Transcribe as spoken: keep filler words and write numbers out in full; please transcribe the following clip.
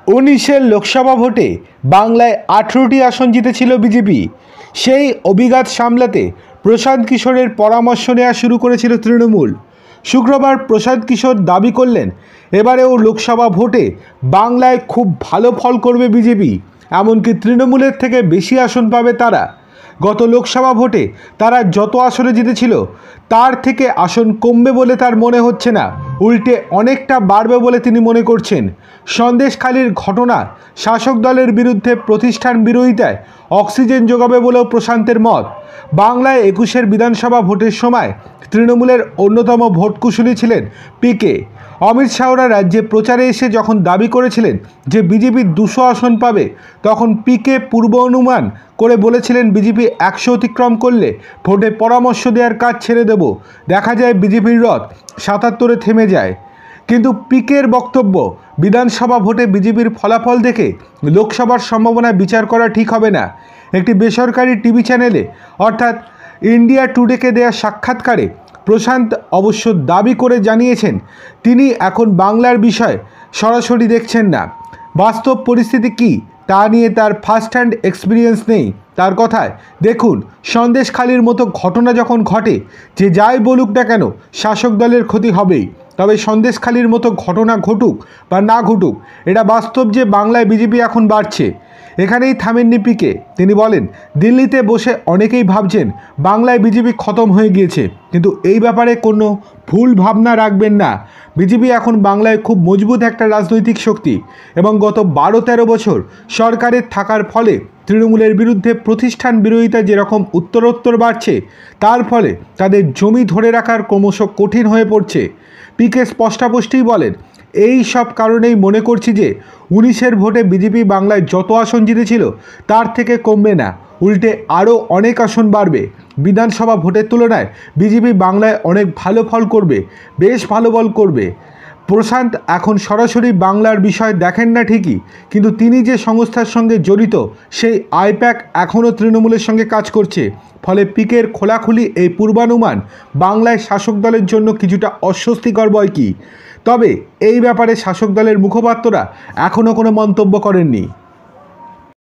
উনিশের লোকসভা ভোটে বাংলায় আঠেরোটি আসন জিতেছিল বিজেপি। সেই অভিঘাত সামলাতে প্রশান্ত কিশোরের পরামর্শ নেওয়া শুরু করেছিল তৃণমূল। শুক্রবার প্রশান্ত কিশোর দাবি করলেন, এবারেও লোকসভা ভোটে বাংলায় খুব ভালো ফল করবে বিজেপি, এমনকি তৃণমূলের থেকে বেশি আসন পাবে তারা। গত লোকসভা ভোটে তারা যত আসনে জিতেছিল তার থেকে আসন কমবে বলে তার মনে হচ্ছে না, উল্টে অনেকটা বাড়বে বলে তিনি মনে করছেন। সন্দেশখালির ঘটনা শাসক দলের বিরুদ্ধে প্রতিষ্ঠান বিরোধিতায় অক্সিজেন যোগাবে বলেও প্রশান্তের মত। বাংলায় একুশের বিধানসভা ভোটের সময় তৃণমূলের অন্যতম ভোটকুশলী ছিলেন পিকে। অমিত শাহরা রাজ্যে প্রচারে এসে যখন দাবি করেছিলেন যে বিজেপি দুশো আসন পাবে, তখন পিকে পূর্ব অনুমান করে বলেছিলেন বিজেপি একশো অতিক্রম করলে ভোটে পরামর্শ দেওয়ার কাজ ছেড়ে দেব। দেখা যায় বিজেপির রথ সাতাত্তরে থেমে যায়। কিন্তু পিকের বক্তব্য, বিধানসভা ভোটে বিজেপির ফলাফল দেখে লোকসভার সম্ভাবনা বিচার করা ঠিক হবে না। একটি বেসরকারি টিভি চ্যানেলে অর্থাৎ ইন্ডিয়া টুডেকে দেয়া সাক্ষাৎকারে প্রশান্ত অবশ্য দাবি করে জানিয়েছেন তিনি এখন বাংলার বিষয় সরাসরি দেখছেন না। বাস্তব পরিস্থিতি কী তা নিয়ে তার ফার্স্ট হ্যান্ড এক্সপিরিয়েন্স নেই। তার কথায়, দেখুন, সন্দেশখালির মতো ঘটনা যখন ঘটে, যে যাই বলুক না কেন শাসক দলের ক্ষতি হবেই। তবে সন্দেশখালির মতো ঘটনা ঘটুক বা না ঘটুক, এটা বাস্তব যে বাংলায় বিজেপি এখন বাড়ছে। এখানেই থামেননি পিকে। তিনি বলেন, দিল্লিতে বসে অনেকেই ভাবছেন বাংলায় বিজেপি খতম হয়ে গিয়েছে, কিন্তু এই ব্যাপারে কোনো ভুল ভাবনা রাখবেন না। বিজেপি এখন বাংলায় খুব মজবুত একটা রাজনৈতিক শক্তি, এবং গত বারো তেরো বছর সরকারের থাকার ফলে তৃণমূলের বিরুদ্ধে প্রতিষ্ঠান বিরোধিতা যেরকম উত্তরোত্তর বাড়ছে, তার ফলে তাদের জমি ধরে রাখার ক্রমশ কঠিন হয়ে পড়ছে। পিকে স্পষ্টাস্পষ্টই বলেন, এই সব কারণেই মনে করছি যে উনিশের ভোটে বিজেপি বাংলায় যত আসন জিতেছিল তার থেকে কমবে না, উল্টে আরও অনেক আসন বাড়বে। বিধানসভা ভোটের তুলনায় বিজেপি বাংলায় অনেক ভালো ফল করবে, বেশ ভালো বল করবে। প্রশান্ত এখন সরাসরি বাংলার বিষয় দেখেন না ঠিকই, কিন্তু তিনি যে সংস্থার সঙ্গে জড়িত সেই আইপ্যাক এখনও তৃণমূলের সঙ্গে কাজ করছে। ফলে পিকের খোলাখুলি এই পূর্বানুমান বাংলায় শাসক দলের জন্য কিছুটা অস্বস্তিকর বয় কি। তবে এই ব্যাপারে শাসক দলের মুখপাত্ররা এখনও কোনো মন্তব্য করেননি।